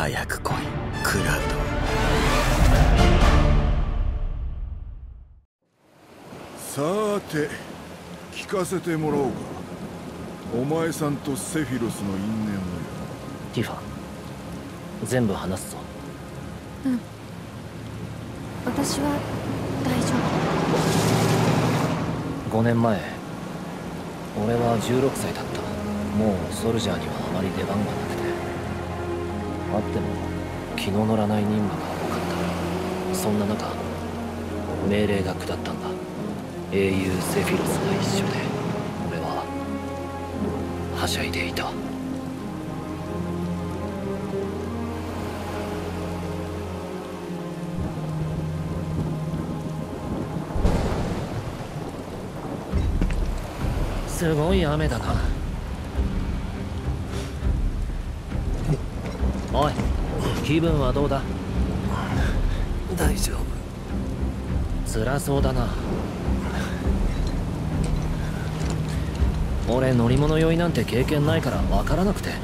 早く来いクラウさーて聞かせてもらおうか。お前さんとセフィロスの因縁をよ。 ティファ、全部話すぞ。 うん、私は大丈 5年前、俺は16歳だった。もうソルジャーにはあまり出番がなくて、あっても気の乗らない任務が多かった。そんな中、命令が下ったんだ。英雄セフィロスが一緒で、俺ははしゃいでいた。すごい雨だな。おい、気分はどうだ？ 大丈夫。 辛そうだな。俺乗り物酔いなんて経験ないから分からなくて。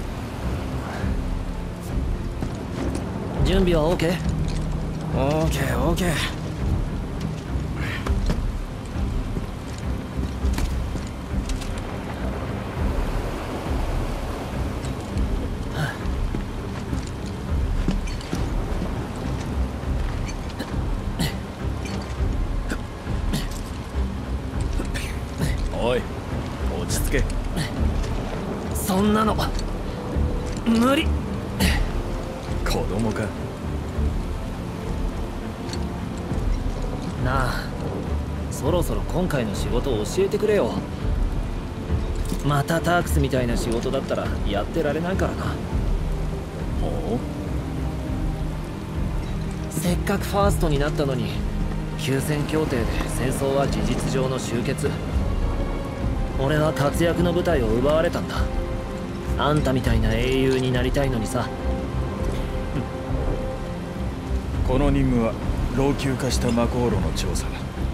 準備は OK？ OK。 おい、落ち着け。 そんなの無理。 子供か。 なあ、そろそろ今回の仕事を教えてくれよ。またタークスみたいな仕事だったらやってられないからな。 もうせっかくファーストになったのに、休戦協定で戦争は事実上の終結。俺は活躍の舞台を奪われたんだ。あんたみたいな英雄になりたいのにさ。 この任務は老朽化したマコーロの調査だ。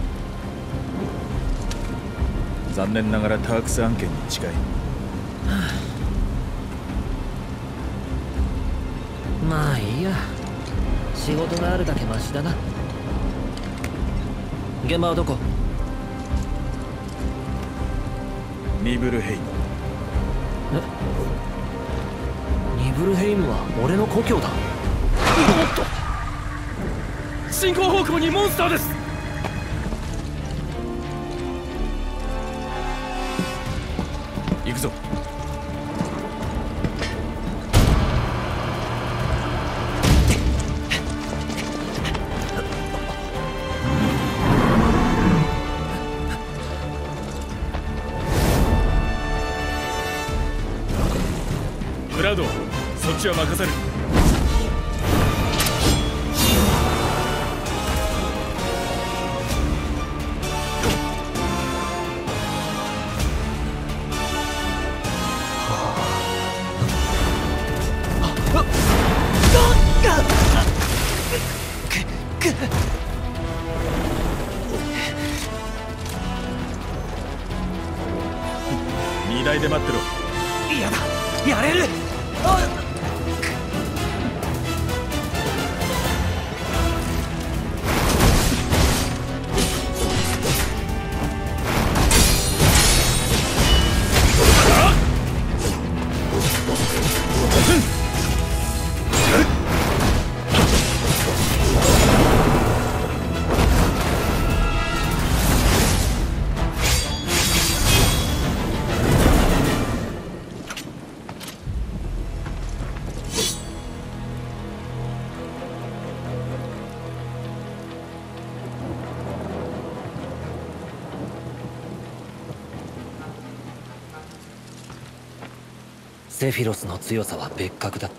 残念ながらタークス案件に近い。 まあいいや、仕事があるだけマシだな。現場はどこ？ ニブルヘイム。 ニブルヘイムは俺の故郷だ。おっと、進行方向にモンスターです。 行くぞ。クラウド、そっちは任せる。荷台で待ってろ。 嫌だ、やれる。セフィロスの強さは別格だった。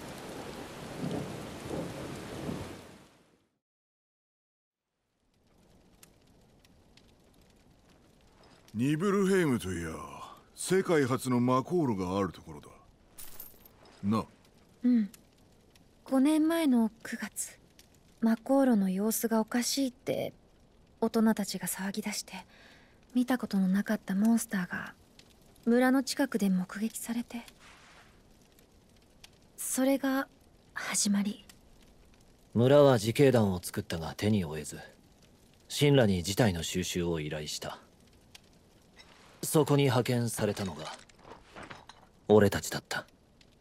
ニブルヘイムといや世界初のマコールがあるところだな。 夫。うん、5年前の9月、マコーロの様子がおかしいって大人たちが騒ぎ出して、見たことのなかったモンスターが村の近くで目撃されて、 それが始まり。 村は自警団を作ったが手に負えず、神羅に事態の収集を依頼した。そこに派遣されたのが俺たちだった。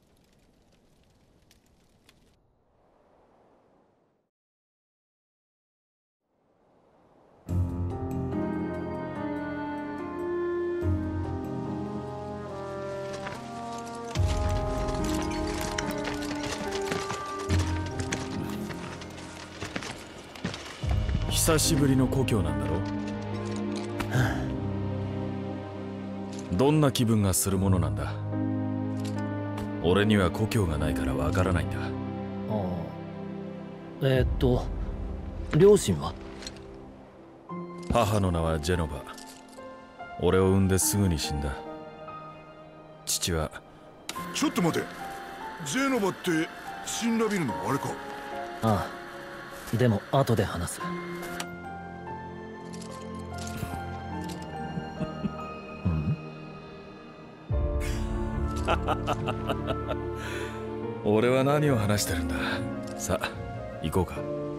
久しぶりの故郷なんだろう。どんな気分がするものなんだ。俺には故郷がないからわからないんだ。 両親は？ 母の名はジェノバ。俺を産んですぐに死んだ。父は。 ちょっと待て、ジェノバってシンラビルのあれか？ ああ、でも後で話す。 俺は何を話してるんだ。さあ行こうか。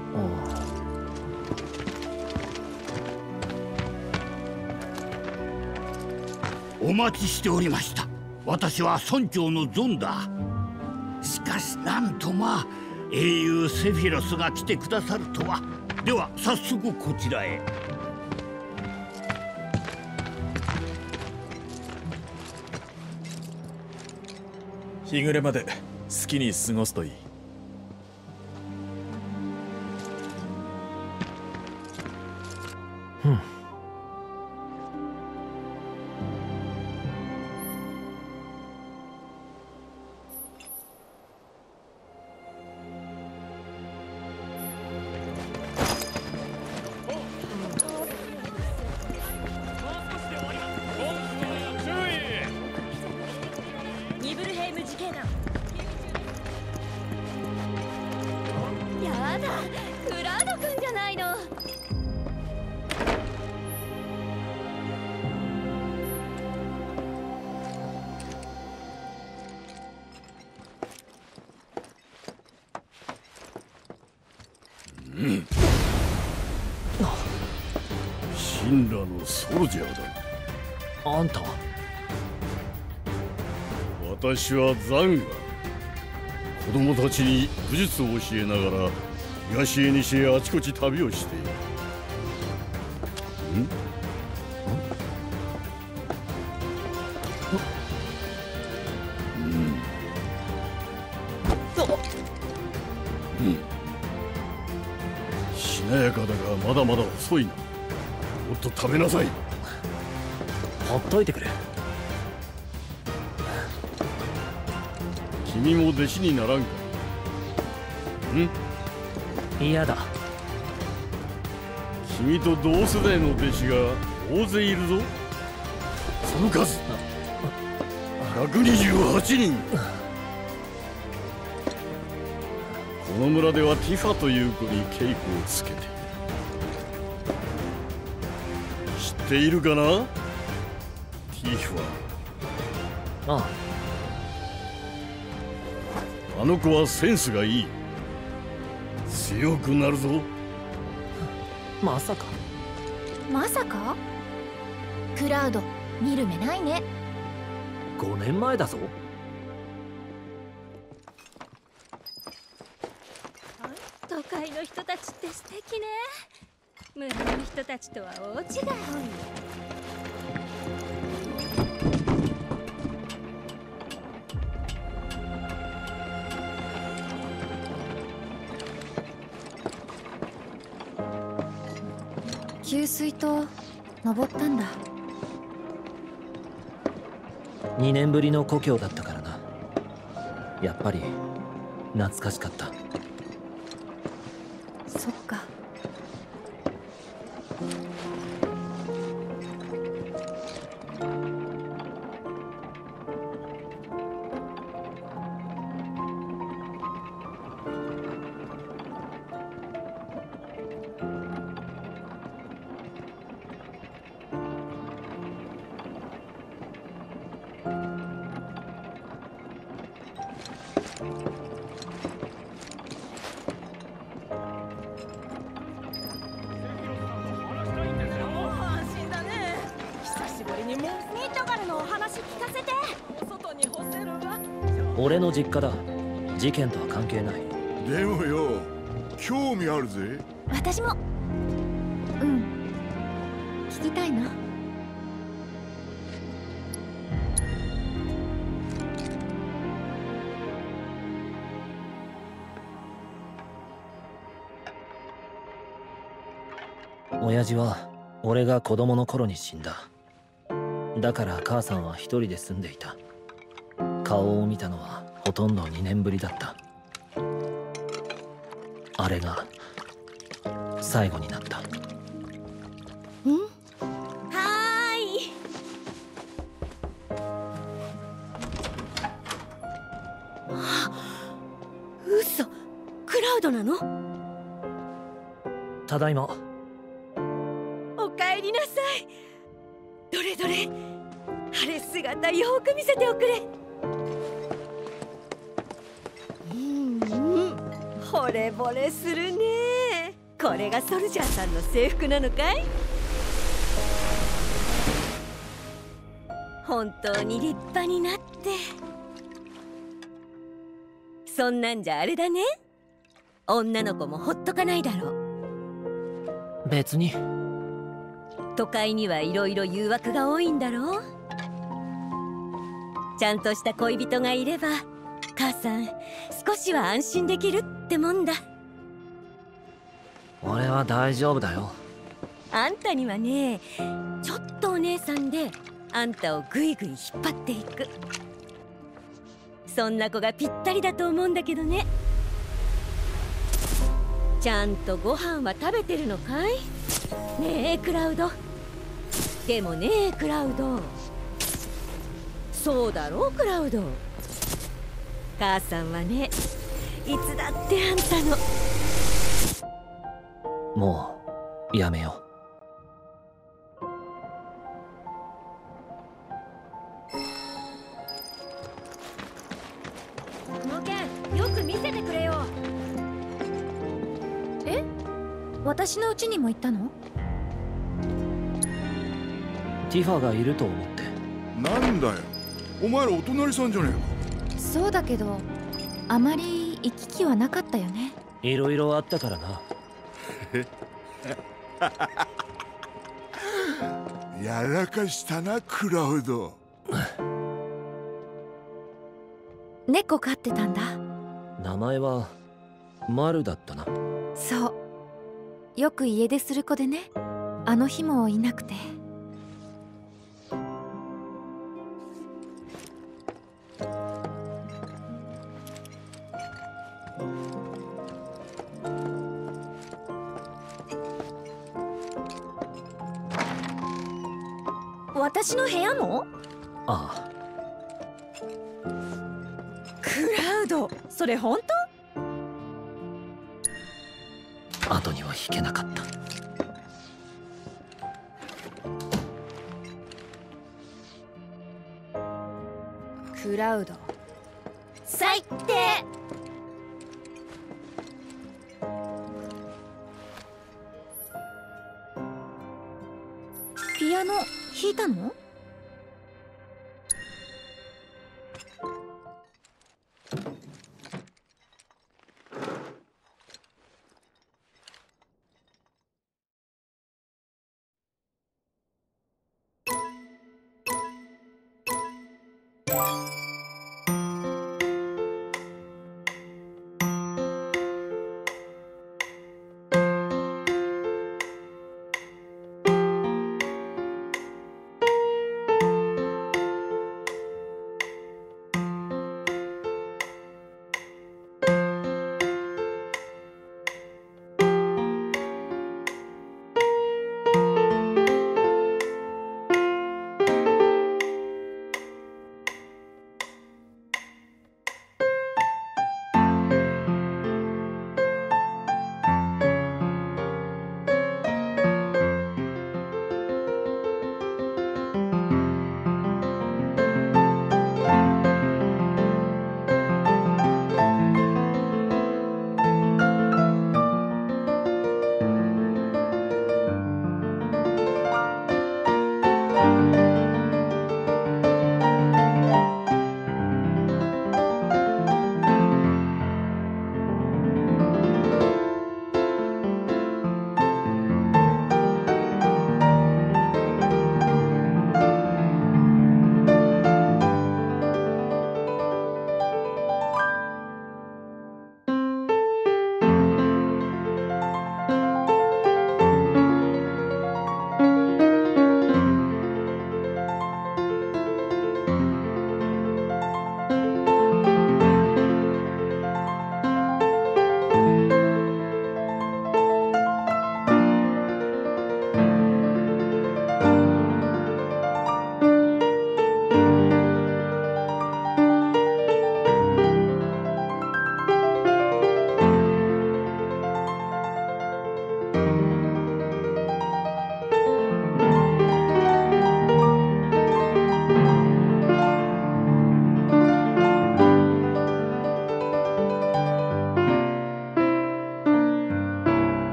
お待ちしておりました。私は村長のゾンだ。しかしなんと英雄セフィロスが来てくださるとは。では早速こちらへ。 日暮れまで好きに過ごすといい。 ニブルヘイム自警団。やだ、クラウド君じゃないの。 神羅のソルジャーだ。 あんたは？ 私はザンガ。子供たちに武術を教えながら東へ西へあちこち旅をしている。しなやかだがまだまだ遅いな。もっと食べなさい。 ほっといてくれ。 君も弟子にならんか？ 嫌だ。 君と同世代の弟子が大勢いるぞ。その数128人。この村ではティファという子に稽古をつけている。知っているかな？ティファ。 ああの子はセンスがいい。強くなるぞ。 まさか。 まさか？クラウド、見る目ないね。 5年前だぞ。 都会の人たちって素敵ね。村の人たちとは大違い。 給水塔登ったんだ。 2年ぶりの故郷だったからな。やっぱり懐かしかった。 そっか。 俺の実家だ。事件とは関係ない。 でもよ、興味あるぜ。 私も。うん、聞きたいな。 親父は俺が子供の頃に死んだ。だから母さんは一人で住んでいた。顔を見たのはほとんど2年ぶりだった。あれが最後になった。 はーい。嘘、クラウドなの？ ただいま。 おかえりなさい。どれどれ、晴れ姿よく見せておくれ。惚れ惚れするね。これがソルジャーさんの制服なのかい？本当に立派になって。そんなんじゃあれだね、女の子もほっとかないだろう。 別に。 都会にはいろいろ誘惑が多いんだろう。ちゃんとした恋人がいれば母さん少しは安心できるってもんだ。 俺は大丈夫だよ。 あんたにはね、ちょっとお姉さんであんたをぐいぐい引っ張っていく、そんな子がぴったりだと思うんだけどね。ちゃんとご飯は食べてるのかい？ねえクラウド。でもねえクラウド、そうだろうクラウド。母さんはね、いつだってあんたの。 もうやめよこの件よく見せてくれよ。 え？私の家にも行ったの？ ティファがいると思って。 なんだよ、お前らお隣さんじゃねえか。 そうだけど、あまり行き来はなかったよね。 いろいろあったからな。 やらかしたなクラウド。 猫飼ってたんだ。 名前はマルだったな。 そう、よく家出する子でね、あの日もいなくて。私の部屋も？ あクラウド、それ本あ、後には引けなかった。 クラウド、 最低。 ピアノ弾いたの？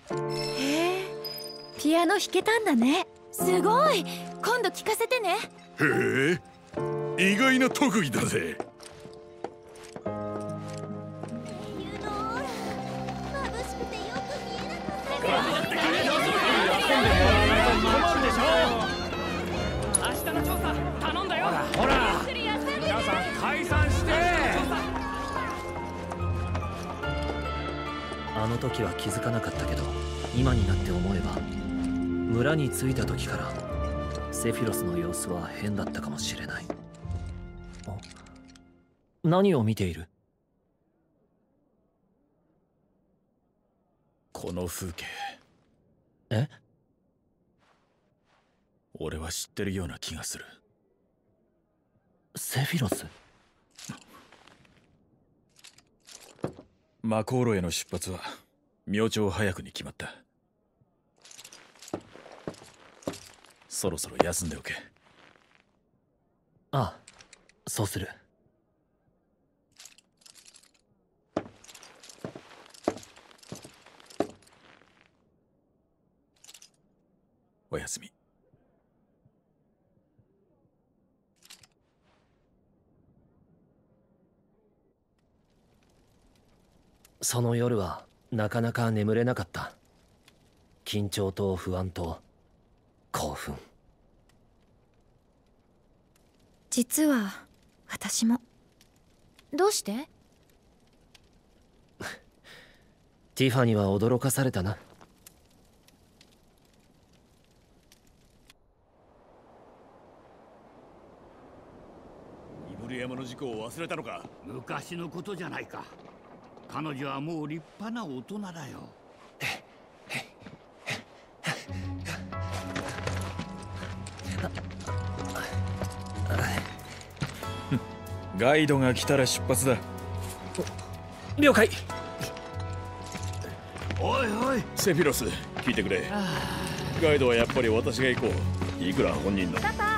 へえ、ピアノ弾けたんだね。 すごい。今度聞かせてね。 へえ、意外な特技だぜ。 あの時は気づかなかったけど、今になって思えば村に着いた時からセフィロスの様子は変だったかもしれない。何を見ている？ この風景。 え？ 俺は知ってるような気がする。 セフィロス？ マコーロへの出発は明朝早くに決まった。そろそろ休んでおけ。 ああ、そうする。 おやすみ。 その夜はなかなか眠れなかった。緊張と不安と興奮。 実は私も。 どうして？ ティファには驚かされたな。 イブル山の事故を忘れたのか？ 昔のことじゃないか。彼女はもう立派な大人だよ。 ガイドが来たら出発だ。 了解。 おいおい、 セフィロス、聞いてくれ。ガイドはやっぱり私が行こう。いくら本人の。 パパ。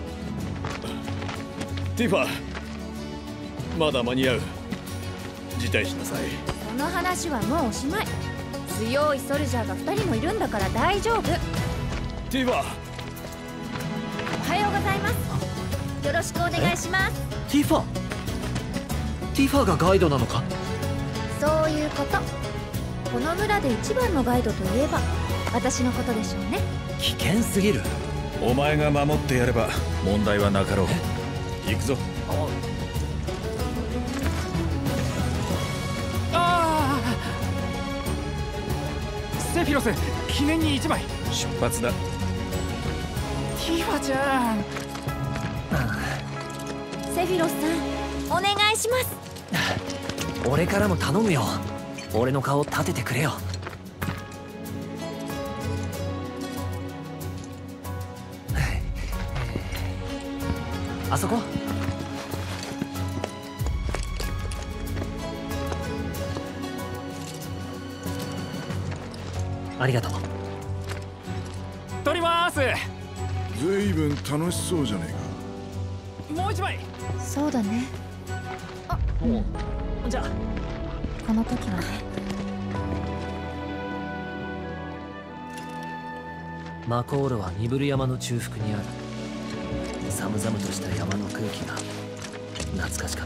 ティファ、まだ間に合う。辞退しなさい。 その話はもうおしまい。強いソルジャーが2人もいるんだから大丈夫。 ティファ。 おはようございます。よろしくお願いします。 ティファ？ティファがガイドなのか？ そういうこと。この村で一番のガイドといえば私のことでしょうね。 危険すぎる。 お前が守ってやれば問題はなかろう。行くぞ。 セフィロス、記念に1枚。 出発だ。 ティファちゃん。 セフィロスさん、お願いします。 俺からも頼むよ。俺の顔立ててくれよ。あそこ。ありがとう。 撮ります。 ずいぶん楽しそうじゃねえか。 もう1枚。 そうだね。 じゃあこの時はね。 マコールはニブル山の中腹にある。寒々とした山の空気が懐かしかった。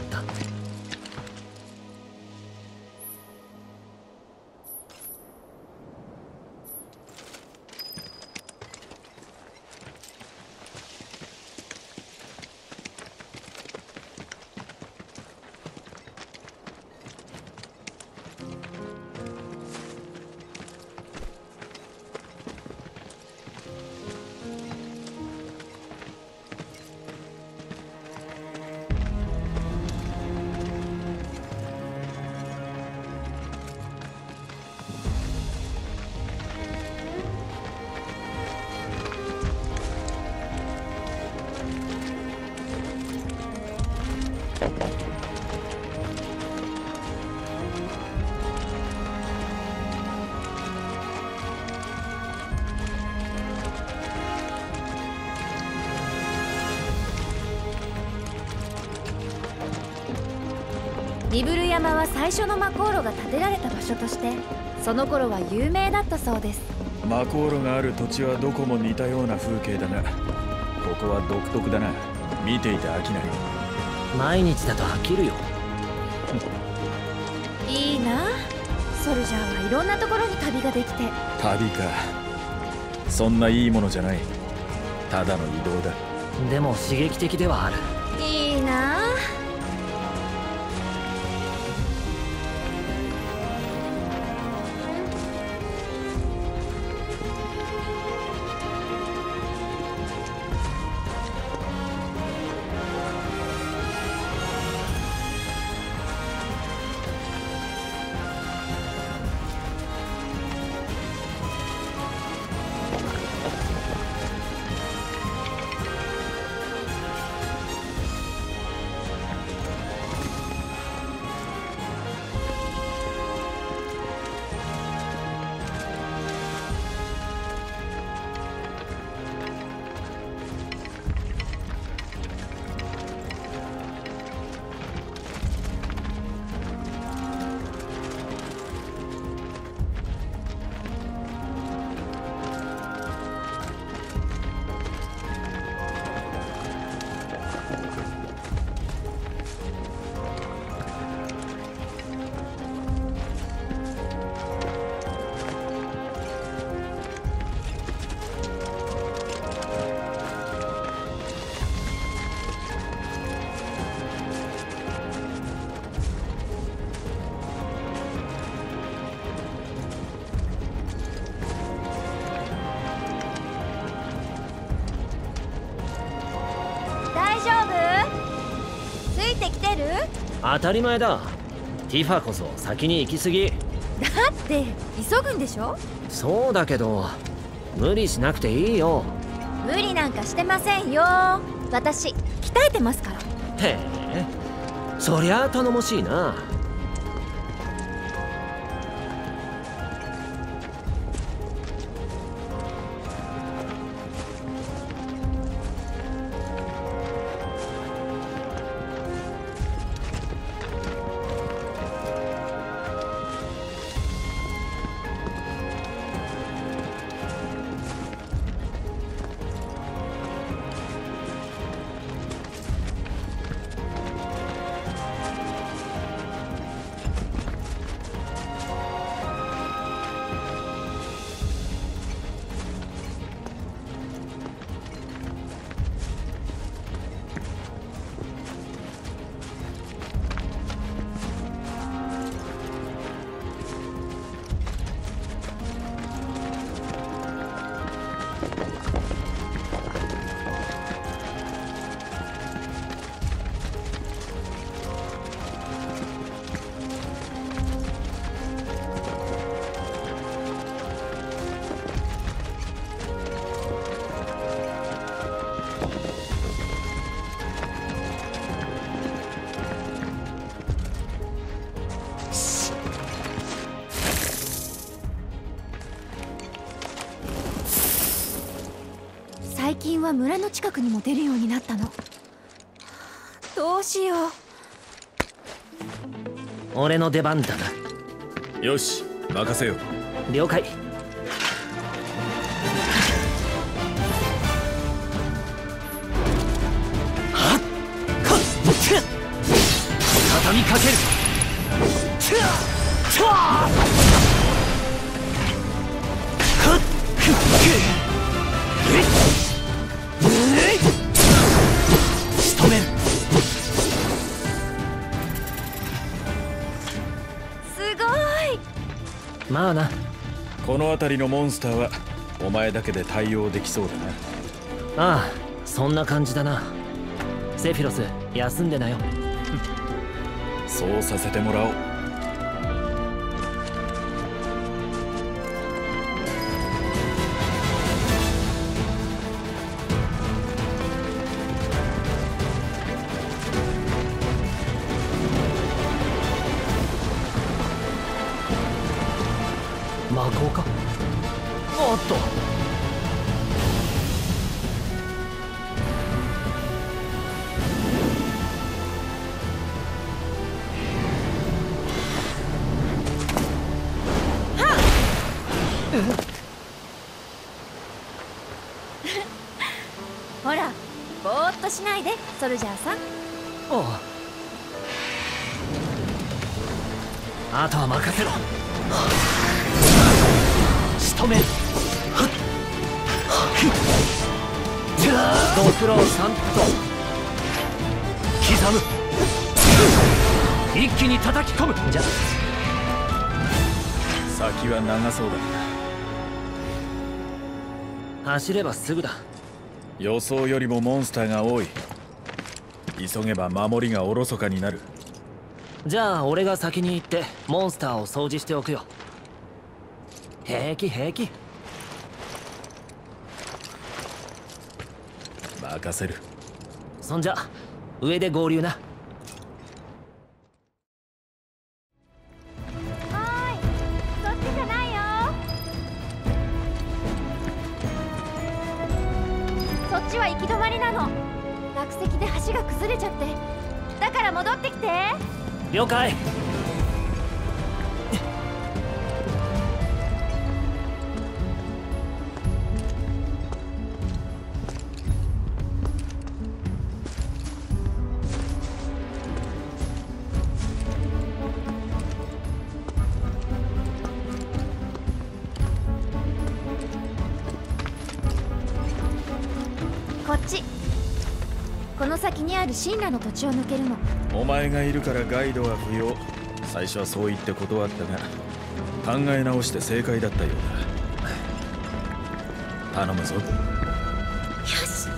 ニブル山は最初のマコーロが建てられた場所としてその頃は有名だったそうです。 マコーロがある土地はどこも似たような風景だが、ここは独特だな。見ていて飽きない。 毎日だと飽きるよ。 いいな、ソルジャーはいろんなところに旅ができて。 旅か。そんないいものじゃない。ただの移動だ。 でも刺激的ではある。 いいな。 当たり前だ。ティファこそ先に行き過ぎ。 だって急ぐんでしょ。 そうだけど無理しなくていいよ。 無理なんかしてませんよ。私鍛えてますから。 へえ、そりゃあ頼もしいな。 最近は村の近くにも出るようになったの。どうしよう。俺の出番だな。 よし、任せよう。 了解。はっ、畳みかける。仕留める。 すごい。 まあな。 この辺りのモンスターはお前だけで対応できそうだな。ああ、そんな感じだな。セフィロス、休んでなよ。 そうさせてもらおう。 魔法か。おっと。 ほらぼーっとしないでソルジャーさん。 おう、あとは任せろ。仕留める。ご苦労さんと刻む。一気に叩き込む。じゃ先は長そうだ。 走ればすぐだ。 予想よりもモンスターが多い。急げば守りがおろそかになる。 じゃあ俺が先に行ってモンスターを掃除しておくよ。平気平気。 任せる。 そんじゃ上で合流な。 はーい、そっちじゃないよ。そっちは行き止まりなの。落石で橋が崩れちゃって。だから戻ってきて。 了解。 こっち。この先にある神羅の土地を抜けるの。 お前がいるからガイドは不要。最初はそう言って断ったが、考え直して正解だったようだ。頼むぞ。 よし。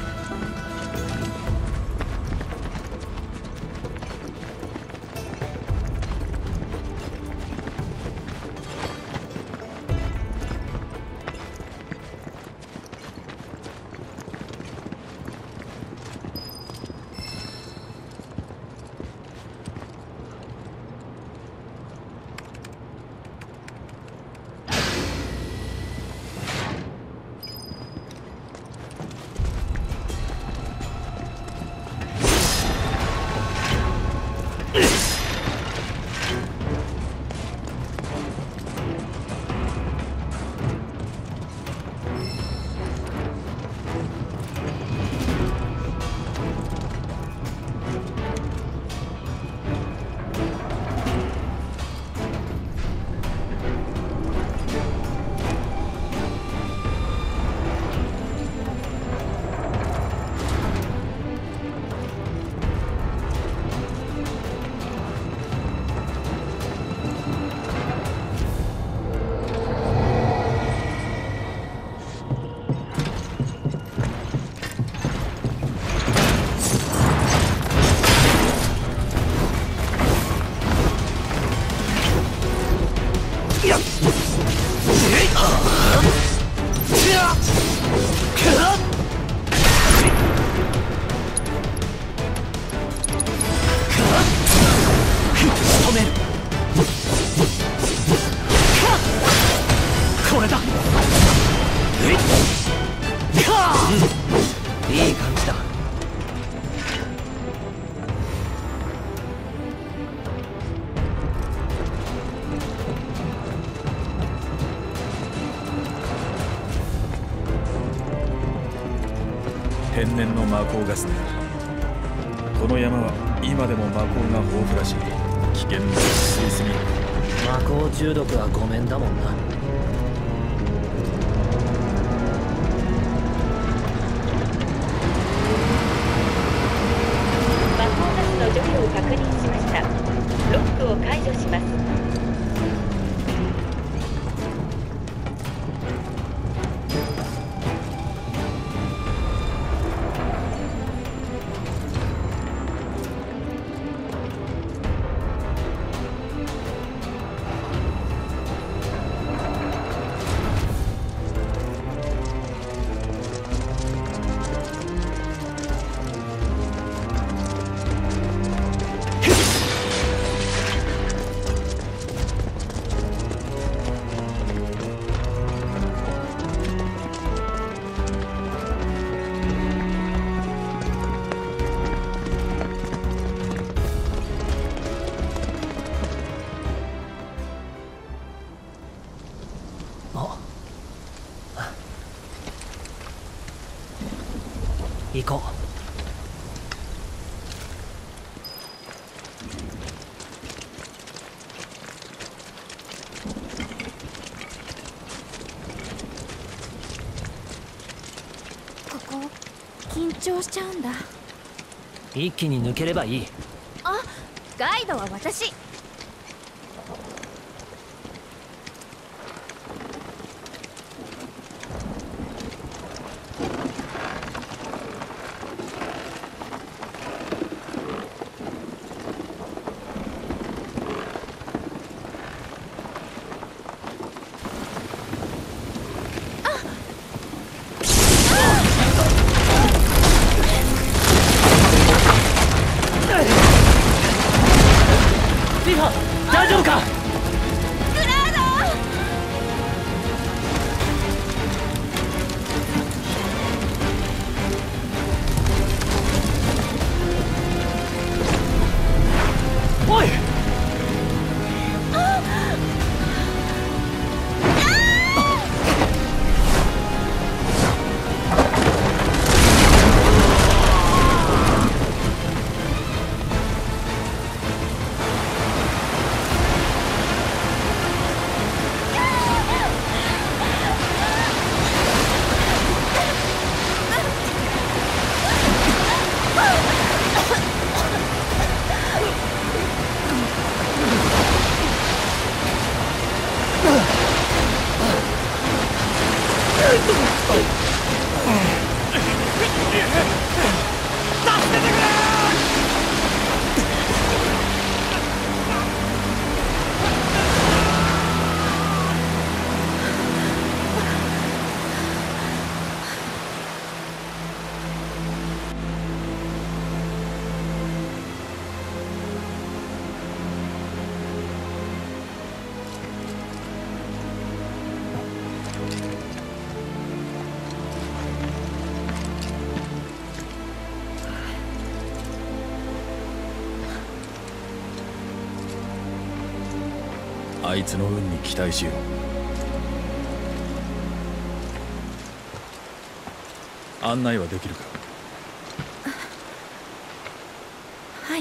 これだ。いい感じだ。 天然の魔鋼ガスだ。この山は今でも魔鋼が豊富らしい。危険な吸いすぎ。 魔鋼中毒はごめんだもんな。 魔鋼ガスの除去を確認しました。ロックを解除します。 行こう。 ここ緊張しちゃうんだ。 一気に抜ければいい。 あ、ガイドは私。 大丈夫か？ クラード！ おい！ あいつの運に期待しよう。案内はできるか？ はい。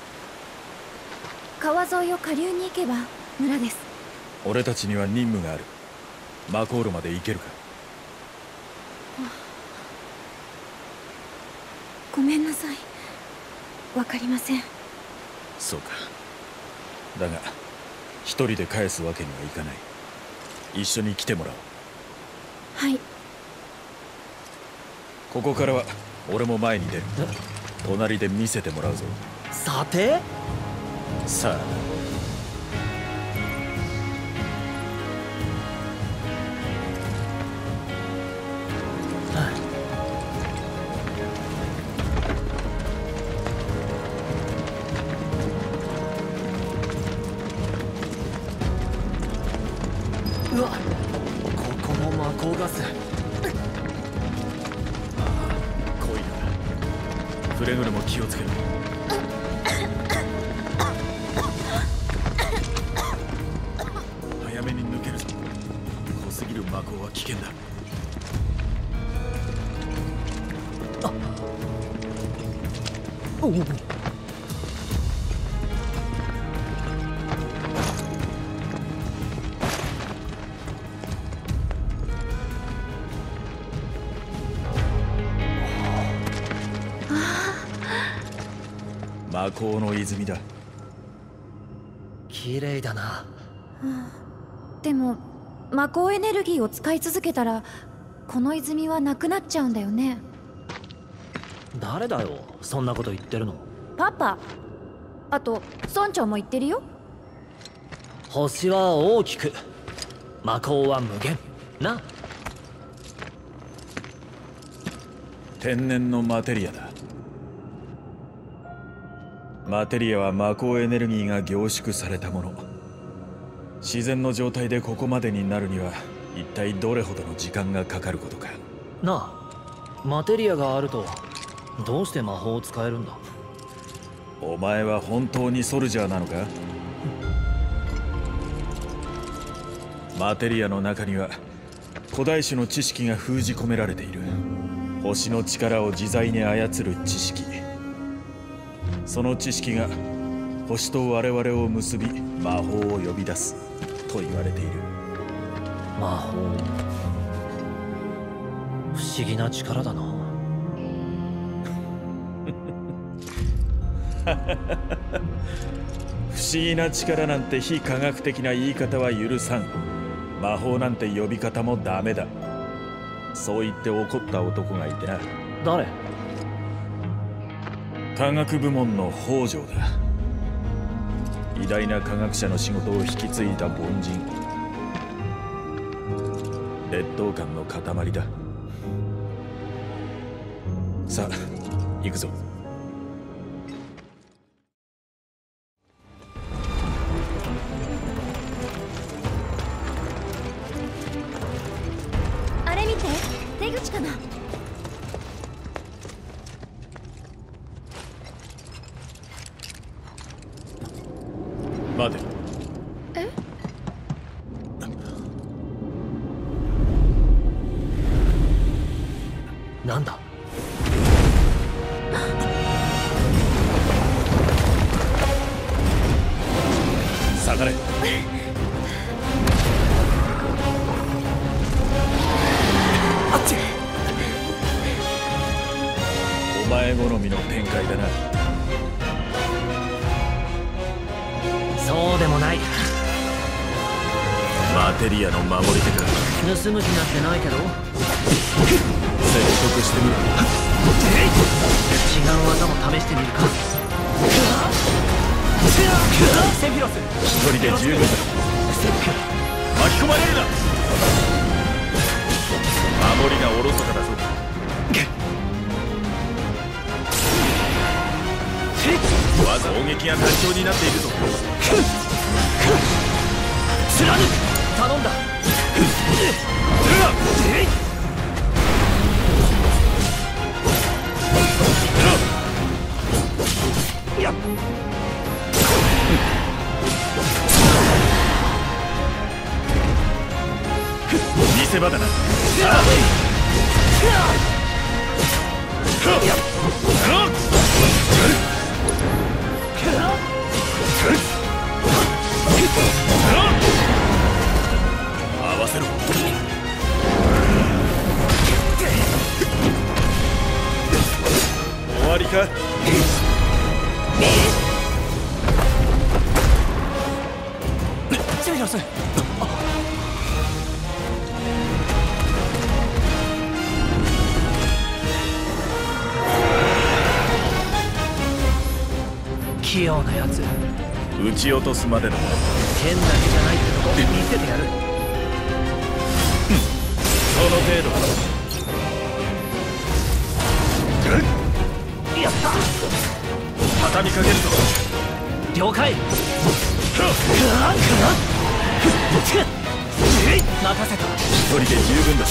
川沿いを下流に行けば村です。 俺たちには任務がある。マコールまで行けるか？ ごめんなさい。わかりません。 そうか。だが一人で返すわけにはいかない。一緒に来てもらおう。 はい。 ここからは俺も前に出る。隣で見せてもらうぞ。 さてさあな。 うわ、ここも魔法ガス。 濃いな。くれぐれも気をつけろ。早めに抜けるぞ。濃すぎる魔法は危険だ。 おお。 魔法の泉だ。 綺麗だな。 でも魔法エネルギーを使い続けたらこの泉はなくなっちゃうんだよね。 誰だよ、そんなこと言ってるの。 パパ。あと村長も言ってるよ。 星は大きく、魔法は無限な。 天然のマテリアだ。マテリアは魔法エネルギーが凝縮されたもの。自然の状態でここまでになるには一体どれほどの時間がかかることか。 なあ、マテリアがあるとどうして魔法を使えるんだ？ お前は本当にソルジャーなのか？マテリアの中には古代種の知識が封じ込められている。 星の力を自在に操る知識。その知識が星と我々を結び魔法を呼び出すと言われている。 魔法、不思議な力だな。 不思議な力なんて非科学的な言い方は許さん。魔法なんて呼び方もダメだ。そう言って怒った男がいてな。 誰？ 科学部門の北条だ。偉大な科学者の仕事を引き継いだ凡人。劣等感の塊だ。さあ行くぞ。 あれ見て、出口かな。 待て。 え？ なんだ？ 下がれ。 あっち。 お前好みの展開だな。 そうでもない。 マテリアの守り手か。 盗む気なんてないけど。 説得してみろ。 違う技も試してみるか。 セフィロス、 一人で十分だ。巻き込まれるな。守りがおろそかだぞ。まず攻撃が単調になっているぞ。 貫く。頼んだ。 見せ場だな。合わせろ。終わりか。 セフィロス。 器用なやつ。 撃ち落とすまでだ。 剣だけじゃないってとこ見せてやる。 その程度だ。 やった。 畳みかけるぞ。 了解。任せた。 一人で十分だ。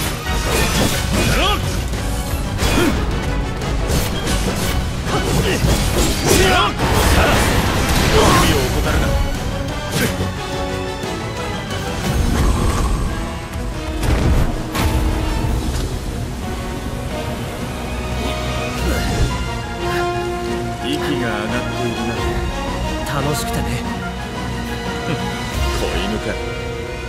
海を怠るな。息が上がっているな。 楽しくてね。 子犬か。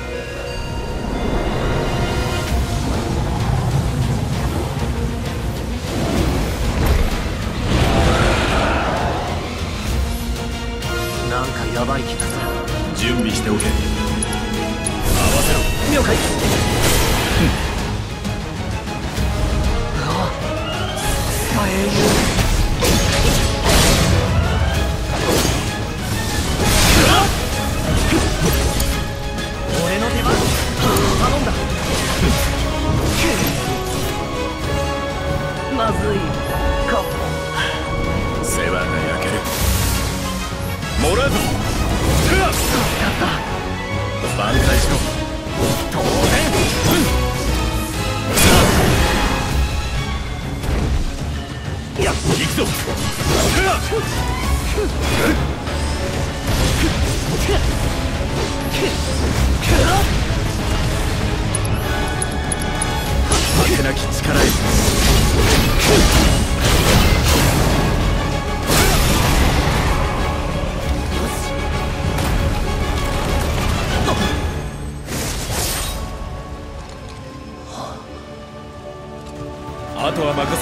なんかヤバい気がする。 準備しておけ。合わせろ。 了解。ああ、さすが英雄。俺の出番。頼んだ。まずいかも。 世話が焼ける。モラーズ。挽回しろ。 当然。 行くぞ。負けなき力へ。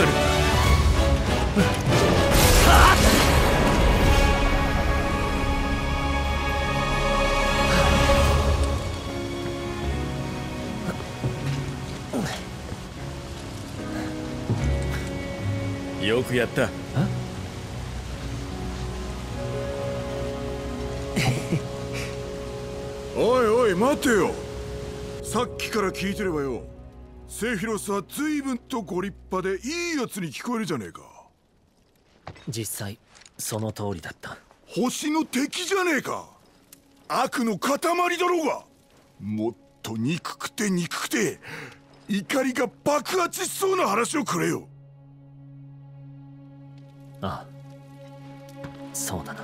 る。よくやった。 おいおい待てよ。さっきから聞いてればよ、セフィロスは随分とご立派でいいやつに聞こえるじゃねえか。 実際その通りだった。 星の敵じゃねえか。悪の塊だろうが。もっと憎くて憎くて怒りが爆発しそうな話をくれよ。 ああ、そうだな。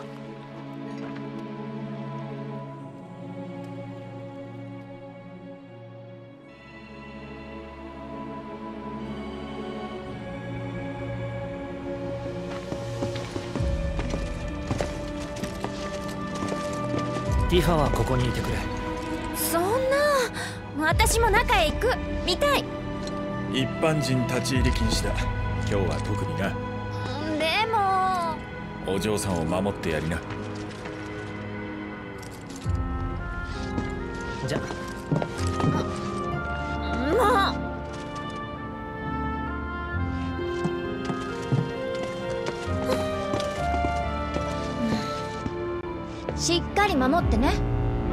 ティファはここにいてくれ。 そんな、私も中へ行く。見たい。 一般人立ち入り禁止だ。今日は特にな。 でもお嬢さんを守ってやりな。 じゃもうしっかり守ってね。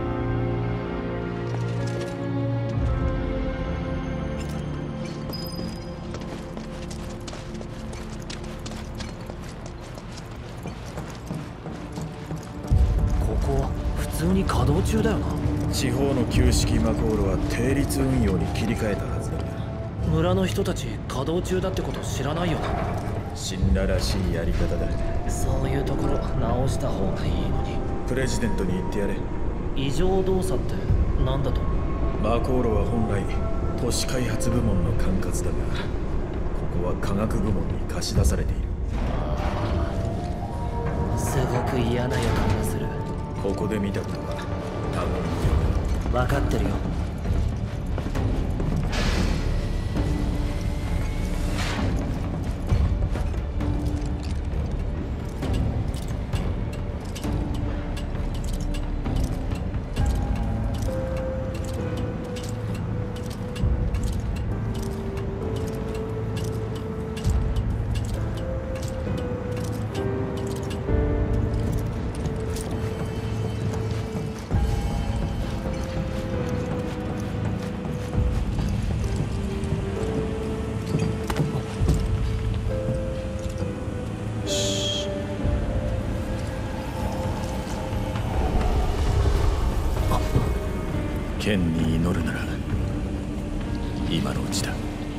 普通に稼働中だよな。 地方の旧式マコールは定律運用に切り替えたはずだ。 村の人たち稼働中だってこと知らないよな。 死んだらしいやり方だ。 そういうところ直した方がいいのに。 プレジデントに言ってやれ。 異常動作って何だと。 マコールは本来都市開発部門の管轄だが、ここは科学部門に貸し出されている。 すごく嫌な予感がする。 ここで見たことは多分分かってるよ。 剣に祈るなら今のうちだ。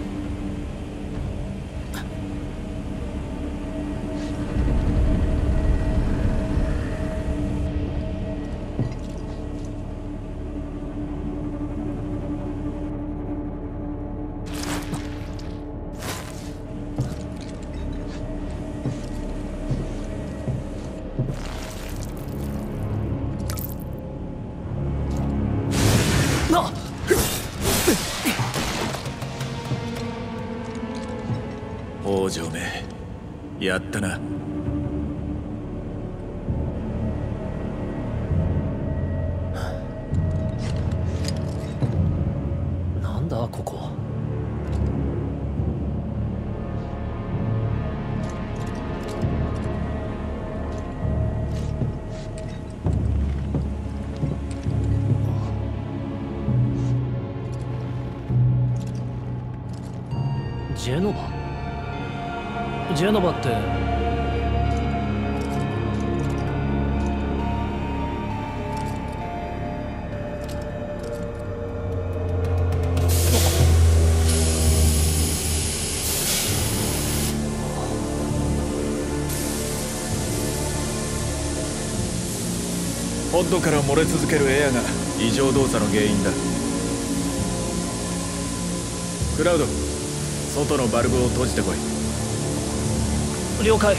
王女め、やったな。 なんだここ。ジェノバ？ジェノバってポッドから漏れ続けるエアが異常動作の原因だ。クラウド、外のバルブを閉じてこい。 了解。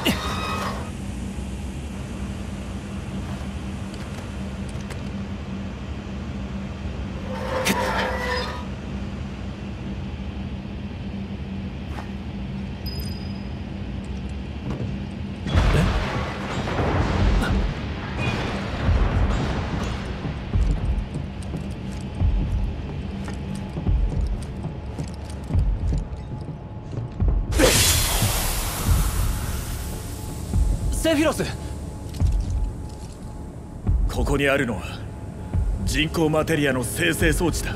セフィロス。 ここにあるのは人工マテリアの生成装置だ。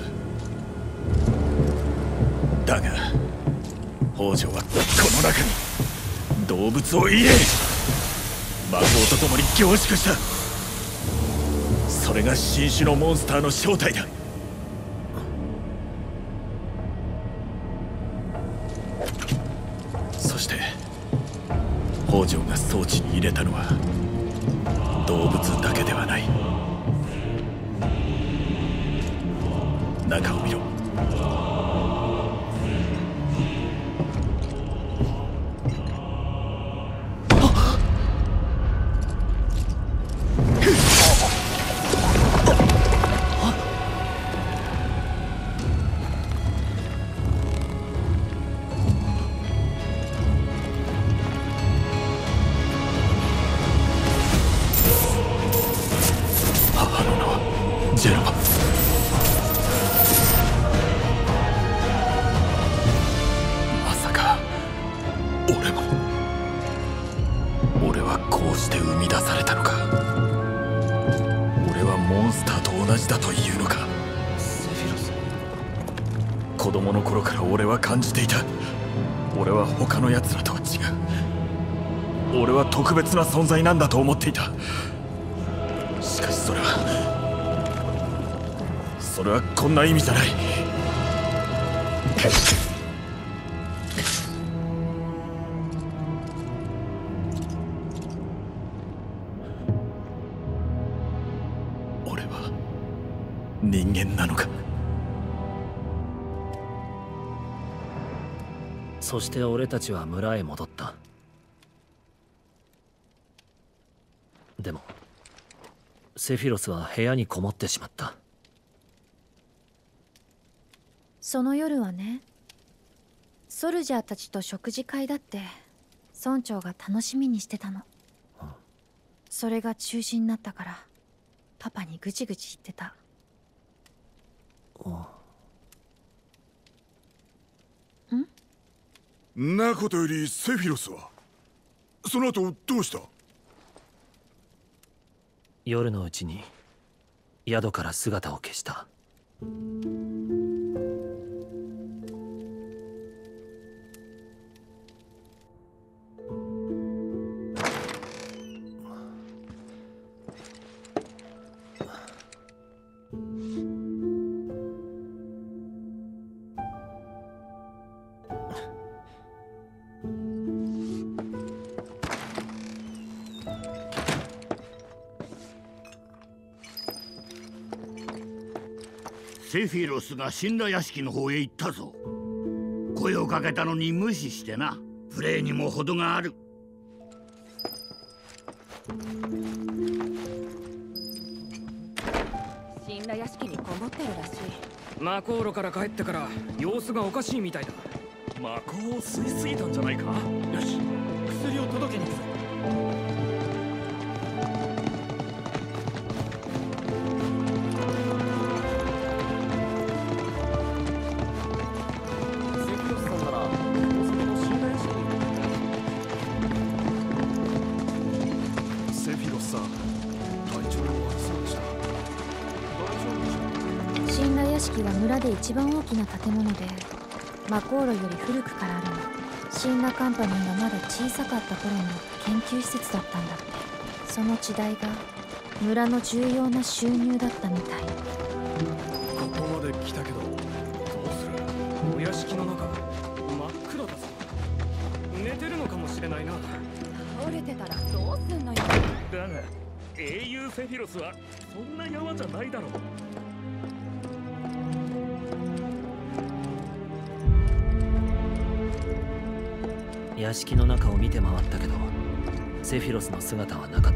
だが北条はこの中に動物を入れ魔法と共に凝縮した。それが新種のモンスターの正体だ。そして北条が装置に入れたのは動物だけではない。中を見ろ。感じていた。俺は他の奴らとは違う。俺は特別な存在なんだと思っていた。しかしそれはこんな意味じゃない。俺は人間なのか。 そして俺たちは村へ戻った。でもセフィロスは部屋にこもってしまった。 その夜はね、ソルジャーたちと食事会だって村長が楽しみにしてたの。それが中止になったからパパにぐちぐち言ってた。 んなことよりセフィロスはその後どうした？ 夜のうちに宿から姿を消した。 セフィロスが神羅屋敷の方へ行ったぞ。声をかけたのに無視してな。プレイにも程がある。 神羅屋敷にこもってるらしい。 魔航路から帰ってから様子がおかしいみたいだ。 魔法を吸いすぎたんじゃないか。 よし、薬を届けに行くぞ。 村で一番大きな建物で魔航路より古くからあるの。神羅カンパニーがまだ小さかった頃の研究施設だったんだって。その地代が村の重要な収入だったみたい。 ここまで来たけどどうする？お屋敷の中真っ暗だぞ。寝てるのかもしれないな。 倒れてたらどうすんのよ。だが英雄セフィロスはそんな山じゃないだろう。 屋敷の中を見て回ったけどセフィロスの姿はなかった。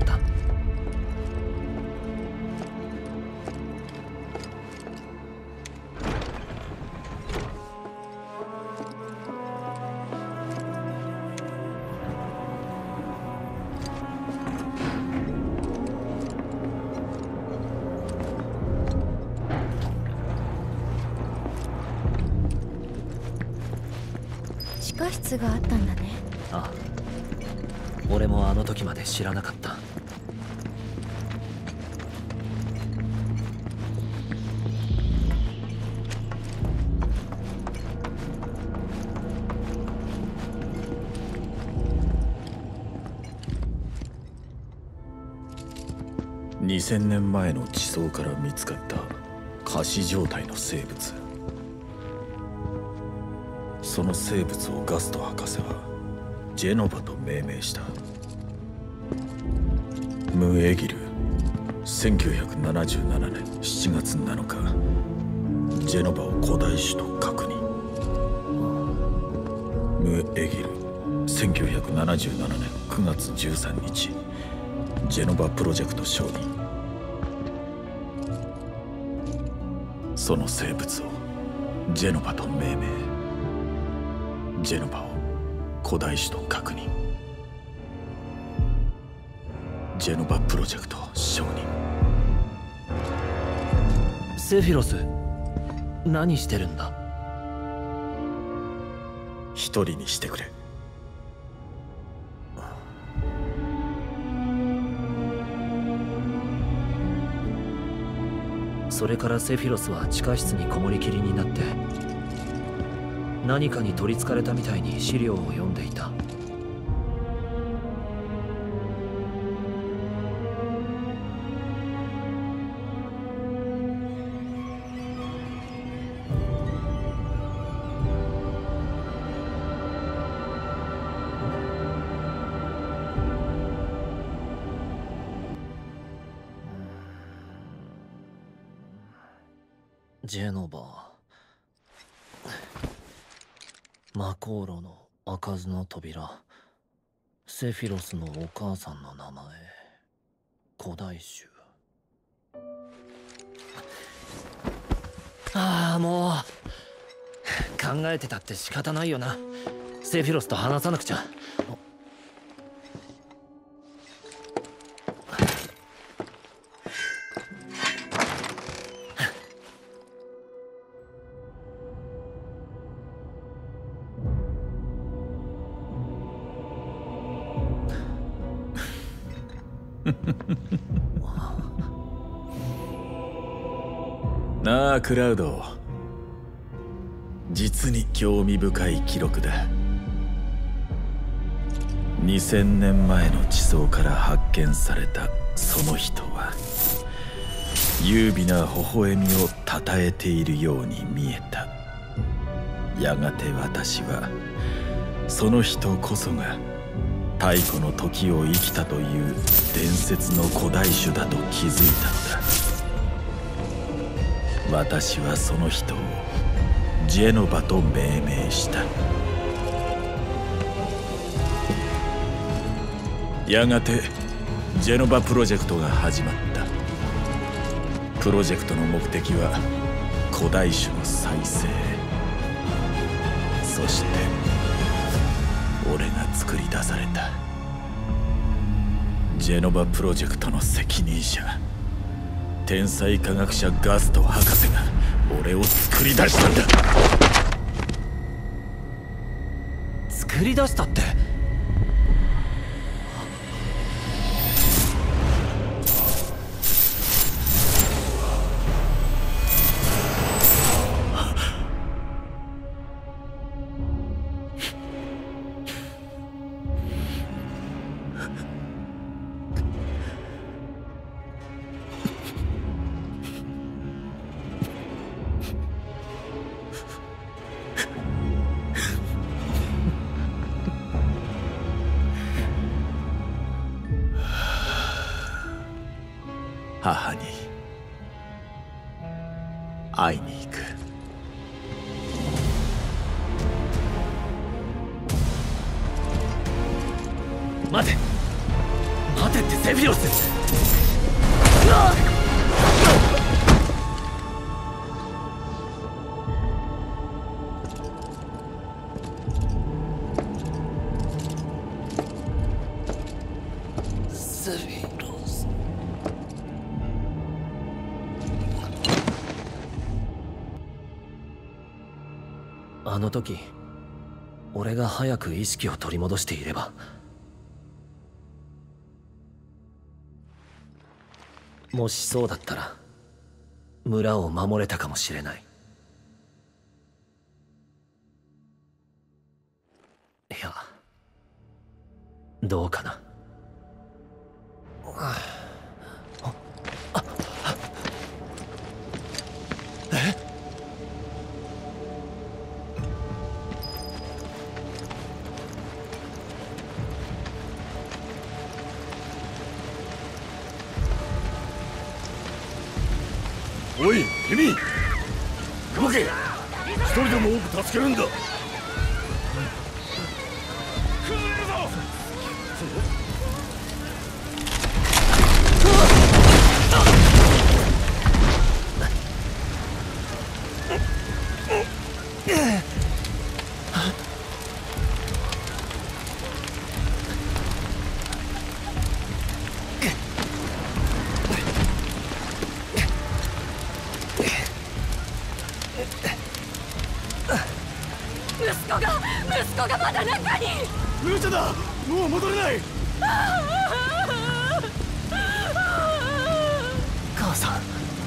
地下室があったんだね。 ああ、俺もあの時まで知らなかった。 2000年前の地層から見つかった仮死状態の生物。その生物をガスト博士はジェノバと命名した。ムエギル、1977年7月7日、ジェノバを古代種と確認。ムエギル、1977年9月13日、ジェノバプロジェクト承認。その生物をジェノバと命名。ジェノバを古代種と確認。ジェノバプロジェクト承認。 セフィロス、何してるんだ？ 一人にしてくれ。 それからセフィロスは地下室にこもりきりになって何かに取りつかれたみたいに資料を読んでいた。ジェノバ、魔航路の開かずの扉、セフィロスのお母さんの名前、古代種。ああ、もう考えてたって仕方ないよな。セフィロスと話さなくちゃ。 なあクラウド、実に興味深い記録だ。2000年前の地層から発見されたその人は優美な微笑みをたたえているように見えた。やがて私はその人こそが太古の時を生きたという伝説の古代種だと気づいたのだ。私はその人をジェノバと命名した。やがてジェノバプロジェクトが始まった。プロジェクトの目的は古代種の再生。そして俺が作り出された。ジェノバプロジェクトの責任者、天才科学者ガスト博士が俺を作り出したんだ。 作り出したって？ 母に会いに行く。 待て、 セフィロス。セフィロス。あの時俺が早く意識を取り戻していれば、もしそうだったら村を守れたかもしれない。いや、どうかな。 おい君、動け。一人でも多く助けるんだ。 息子がまだ中に。 ルーチャだ、もう戻れない。 母さん。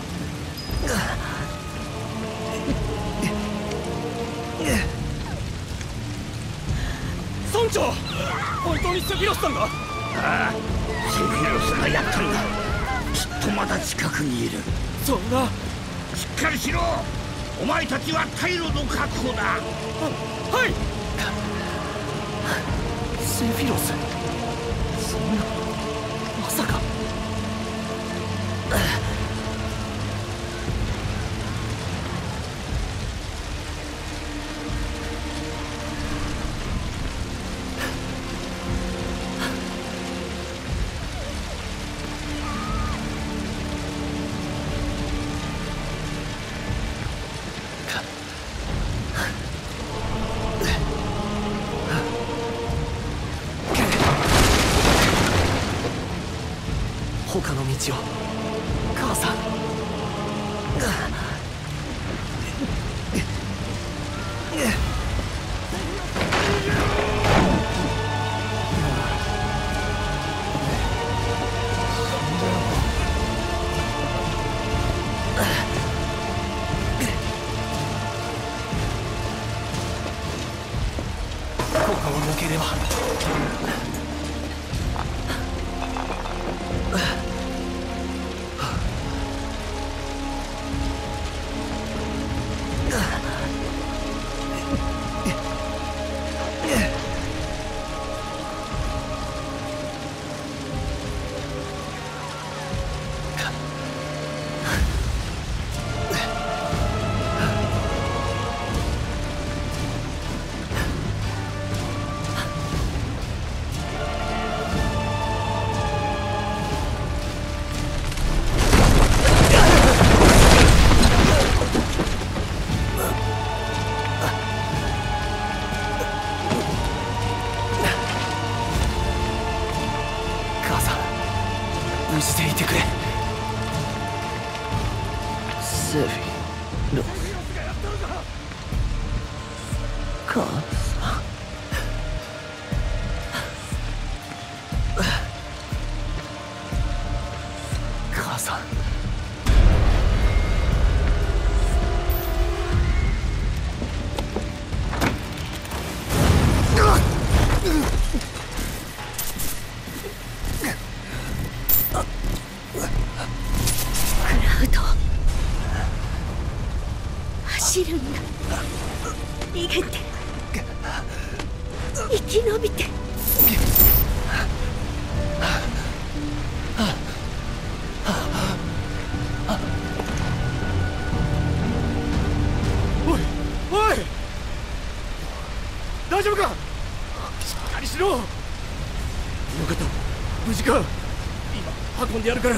村長、本当にセフィロスさんが？ ああ、セフィロスがやったんだ。きっとまだ近くにいる。 そんな。 しっかりしろ。お前たちは退路の確保だ。 はい。 セフィロス、そんな、まさか。他の道を、母さん。ここを抜ければ。無事でいてくれ。セフィロス。母さん。母さん。 走るんだ。逃げて、生き延びて。 おいおい、大丈夫か？しっかりしろ。よかった、無事か。 今運んでやるから。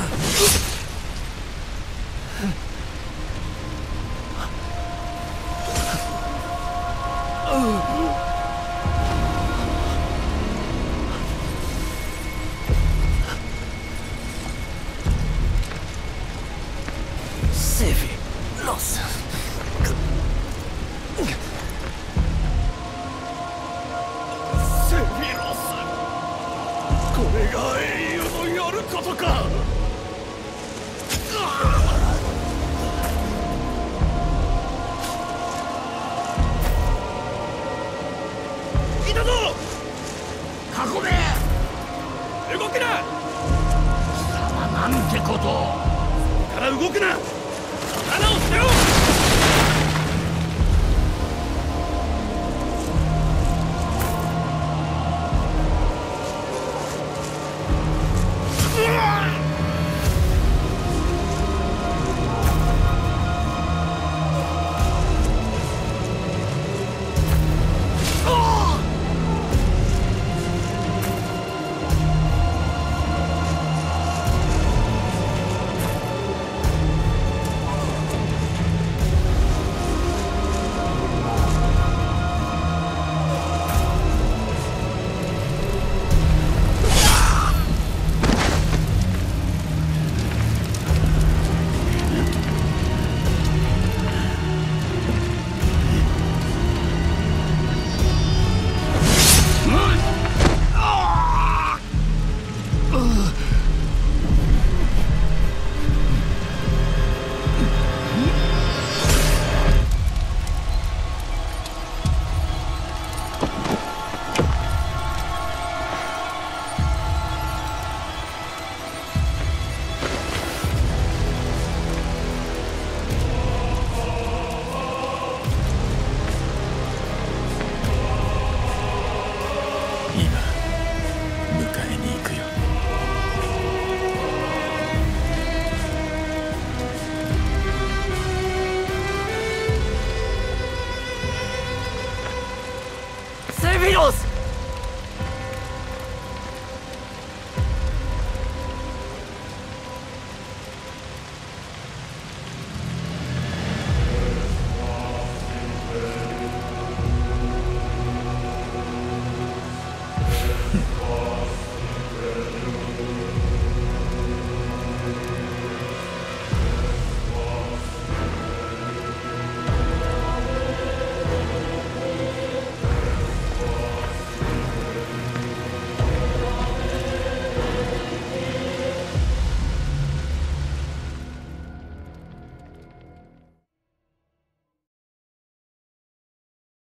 セフィロス。 セフィロス、これが英雄のやることか。いたぞ。 囲め。 動くな。 貴様なんてことを。 から動くな。刀を捨てろ。